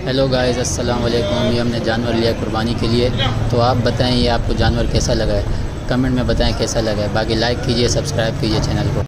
Hello guys, अस्सलाम वालेकुम। ये हमने जानवर लिया कुर्बानी के लिए, तो आप बताएं ये आपको जानवर कैसा लगा है, कमेंट में बताएं कैसा लगा है। बाकी लाइक कीजिए, सब्सक्राइब कीजिए चैनल को।